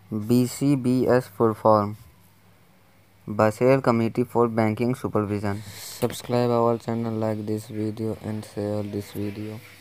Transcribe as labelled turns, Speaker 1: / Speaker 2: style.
Speaker 1: BCBS full form Basel Committee for Banking Supervision.
Speaker 2: Subscribe our channel, like this video and share this video.